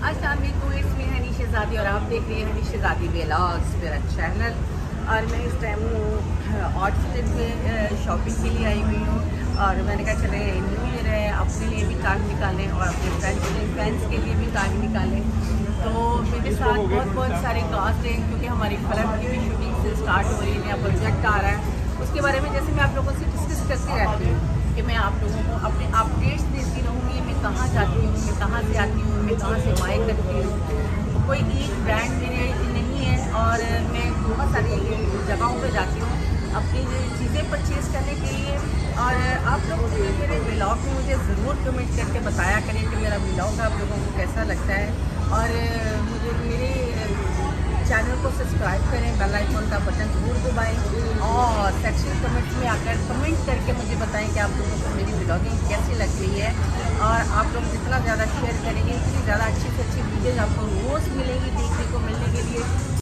अस्सलाम वालेकुम, it's me Honey शहजादी और आप देख रहे हैं हनी शहजादी व्लॉग्स मेरा चैनल। और मैं इस टाइम आउटफिट में शॉपिंग के लिए आई हुई हूँ और मैंने कहा चले न्यू ईयर है, अपने लिए भी टाइम निकालें और अपने फ्रेंड्स के लिए भी टाइम निकालें। तो मेरे साथ बहुत सारे कास्ट हैं क्योंकि हमारी फिल्म की भी शूटिंग से स्टार्ट हो रही है, नया प्रोजेक्ट आ रहा है। उसके बारे में जैसे मैं आप लोगों से डिस्कस करती रहती हूँ कि मैं आप लोगों को अपने अपडेट्स देती रहूँगी, मैं कहाँ जाती हूँ, मैं कहाँ से आती हूँ, मैं कहाँ से बाय करती हूँ। कोई एक ब्रांड मेरे नहीं है और मैं बहुत सारी जगहों पे जाती हूँ अपनी चीज़ें परचेज़ करने के लिए। और आप लोगों को मेरे व्लॉग में मुझे ज़रूर कमेंट करके बताया करें कि मेरा व्लॉग आप लोगों को कैसा लगता है। और मुझे मेरे चैनल को सब्सक्राइब करें, बेल आइकन का बटन ज़रूर दबाएं और सेक्शन कमेंट्स में आकर कमेंट करके मुझे बताएं कि आप लोगों को मेरी व्लॉगिंग कैसी लग रही है। और आप लोग जितना ज़्यादा शेयर करेंगे उतनी ज़्यादा अच्छी से अच्छी वीडियोज़ आपको रोज़ मिलेंगी देखने को